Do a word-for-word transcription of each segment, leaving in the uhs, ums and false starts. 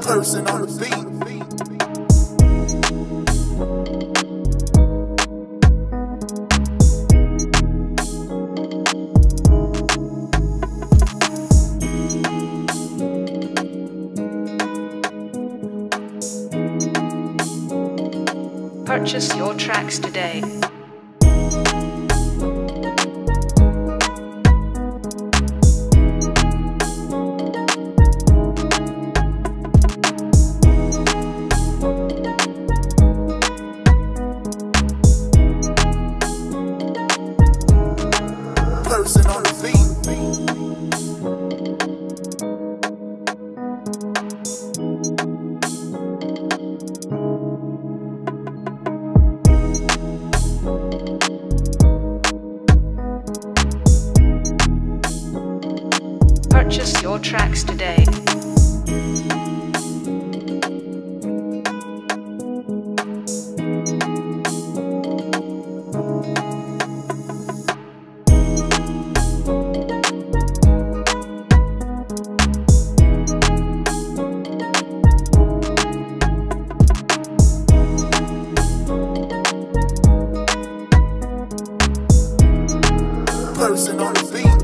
Person on the beat. Purchase your tracks today. Person on the beat. Purchase your tracks today. Person on the beat.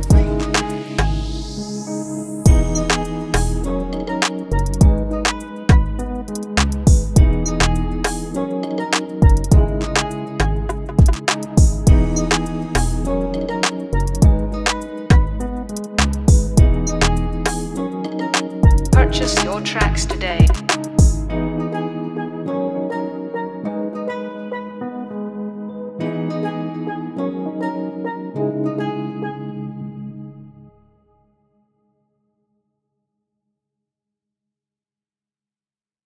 Purchase your tracks today.